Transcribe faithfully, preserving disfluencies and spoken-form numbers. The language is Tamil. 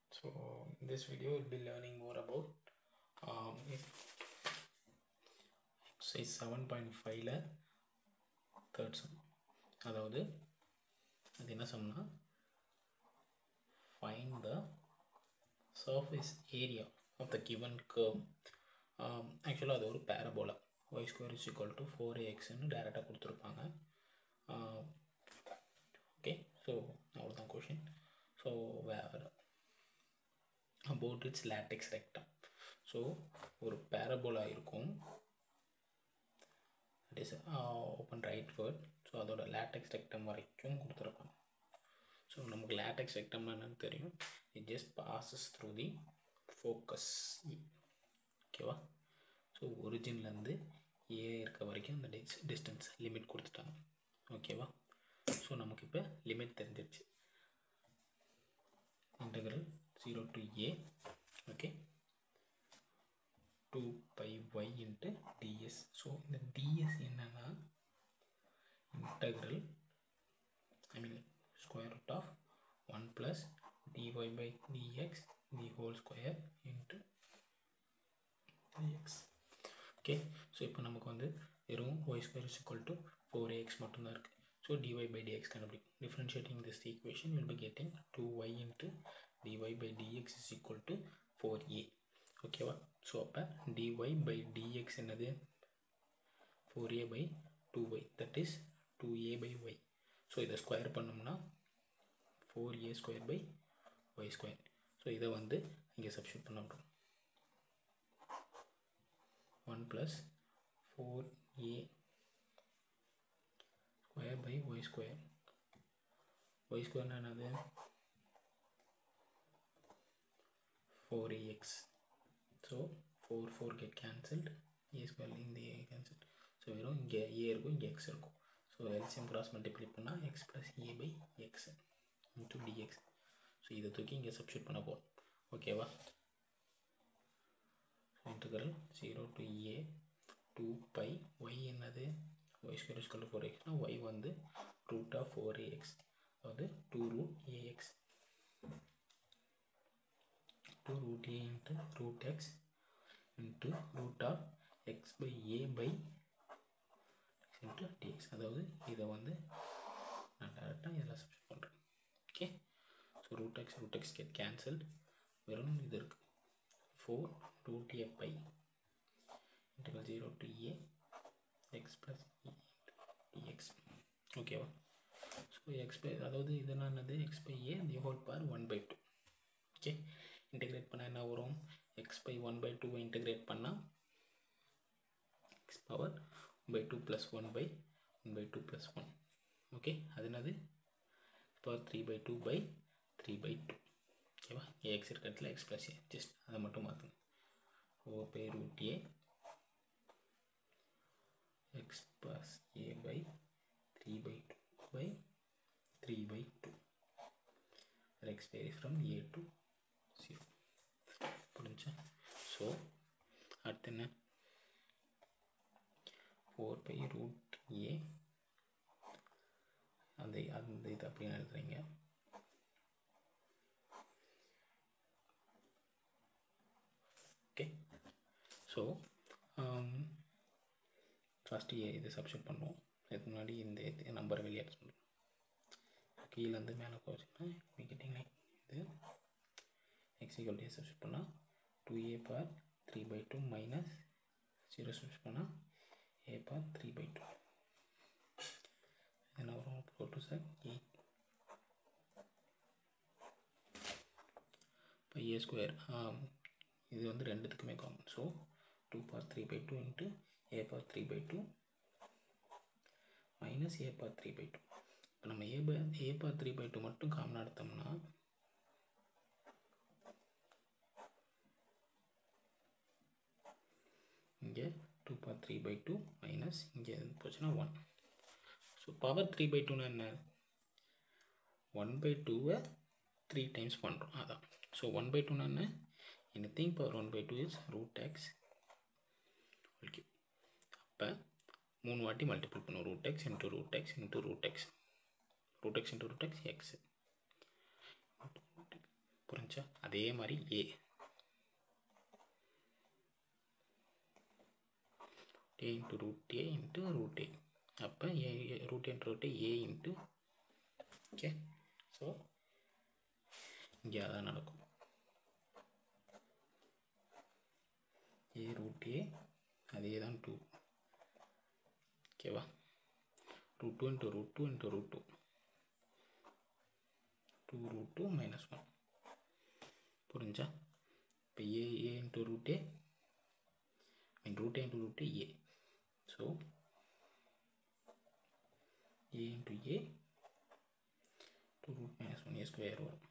So in this video we'll be learning more about um, exercise seven point five ல third sum. அதாவது அது என்ன சம்னா find the surface area of the given curve. um, actually அது ஒரு parabola y square is equal to four a x ன்னு டைரக்டாக கொடுத்துருப்பாங்க. ஓகே, ஸோ அவ்வளோதான் கொஷின். ஸோ வேறு about its latex rectum. So ஒரு பேரபோலா இருக்கும், it is open rightward. So அதோட லேட்டெக்ஸ் ரெக்டம் வரைக்கும் கொடுத்துருப்பாங்க. ஸோ நமக்கு லேட்டெக்ஸ் ரெக்டம்னா என்னன்னு தெரியும், it just passes through the focus. ஓகேவா? ஸோ ஒரிஜின்லேருந்து ஏ இருக்க வரைக்கும் அந்த டிஸ் டிஸ்டன்ஸ் லிமிட் கொடுத்துட்டாங்க. ஓகேவா? ஸோ நமக்கு இப்போ லிமிட் தெரிஞ்சிருச்சு. Integral zero to a, okay, two by y into ds. So இந்த டிஎஸ் என்னன்னா integral I mean square root of one plus dy by dx the whole square into dx. Okay, so இப்போ நமக்கு வந்து வெறும் y square is equal to four ax மட்டும்தான் இருக்குது. ஸோ dy by dx கண்டுபிடிக்கும். Differentiating this equation will be getting two y into dy by dx is equal to four a. ஓகேவா? ஸோ அப்போ dy by dx என்னது four a by two y, that is two a by y. So இதை ஸ்கொயர் பண்ணோம்னா four a square by y square. ஸோ இதை வந்து இங்கே சப்ஸ்டியூட் பண்ண முடியும். one plus four a square by y square. y square என்னது four a x. so four four get cancelled, a square இந்த a cancelled. so வெறும் இங்கே a இருக்கும், இங்கே x இருக்கும். so L C M cross multiply பண்ணா x plus a by x into dx. so இதை தூக்கி இங்கே சப்ஸ்டியூட் பண்ண போகிறோம். ஓகேவா? Integral zero to a two pi y என்னது y square is equal to four x னா y வந்து root of four a x, அதாவது two root ax, two root a into root x into root of x by a by x into dx. அதாவது இதை வந்து நான் டேரெக்டாக இதெல்லாம் சப்ஸ்டியூட் பண்ணுறேன். Okay, so root x root x get cancelled, வெறும் இது இருக்குது four root a by integral zero to a x plus e dx. ஓகேவா? ஸோ எக்ஸ் பை அதாவது இதெல்லாம் என்னது x by a the whole power one by two. Okay, integrate பண்ணால் என்ன வரும், எக்ஸ் பை ஒன் பை டூவை இன்டெகிரேட் பண்ணால் x power one by two plus one by one by two plus one. Okay, அது என்னது power three by two by three by two. ஓகேவா? ஏஎக்ஸ் இருக்கிறதுல எக்ஸ் ப்ளஸ் ஏ, ஜஸ்ட் அதை மட்டும் மாற்றுங்க. Four by root a x plus a by three by two by three by two, where x varies from a to zero. புரிஞ்சா? ஸோ அடுத்து என்ன, ஃபோர் பை ரூட் ஏ அந்த அந்த இது அப்படின்னு எழுதுறீங்க. ஓகே, ஸோ ஃபஸ்ட்டு ஏ இதை சப்ஸ்டியூட் பண்ணுவோம். இதுக்கு முன்னாடி இந்த இது நம்பரை வெளியே பண்ணுவோம். கீழேருந்து மேலே போச்சுன்னா கேட்டிங்கன்னா இது x equal to a substitute பண்ணால் two a power three by two minus zero substitute பண்ணால் a power three by two. என்ன வரும், ஃபோர் டூ சார் எயிட். இப்போ ஏ ஸ்கொயர் இது வந்து ரெண்டுத்துக்குமே common. So two power three by two into a power three by two minus a power three by two. இப்போ நம்ம a by a power three by two மட்டும் காமனாக எடுத்தோம்னா இங்கே two power three by two minus இங்கே போச்சுன்னா one. So power three by டூனா என்ன, ஒன் பை டூவை த்ரீ டைம்ஸ் பண்ணுறோம், அதான். ஸோ ஒன் பை டூனா என்ன, anything power one by two is root x. Okay, இப்போ மூணு வாட்டி மல்டிபிள் பண்ணுவோம், root x into root x into root x, root x into root x x. புரிஞ்சு புரிஞ்சா? அதே மாதிரி a a into root a into root a. அப்போ a root a into root a a into okay. So இங்கே அதான் நடக்கும். a root a அதே தான் டூ. ஓகேவா? root two into root two into root two. two root two minus one. புரிஞ்சா? இப்போ a a into root a I mean root a into root a. So a into a two root minus one a square வரும்.